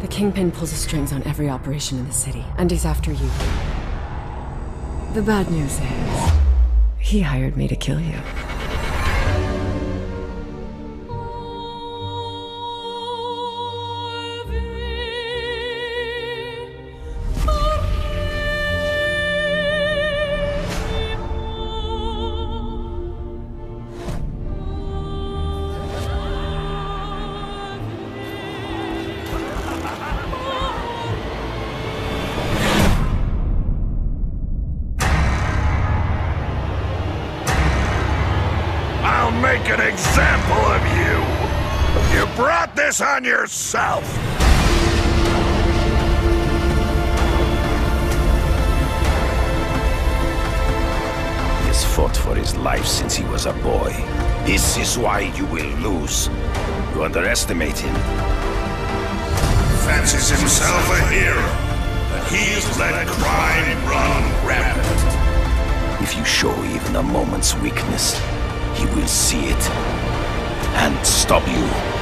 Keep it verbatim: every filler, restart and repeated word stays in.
The Kingpin pulls the strings on every operation in the city, and he's after you. The bad news is, he hired me to kill you. I'll make an example of you! You brought this on yourself! He has fought for his life since he was a boy. This is why you will lose. You underestimate him. Fancies himself a hero, but he's let crime run rampant. If you show even a moment's weakness, he will see it and stop you.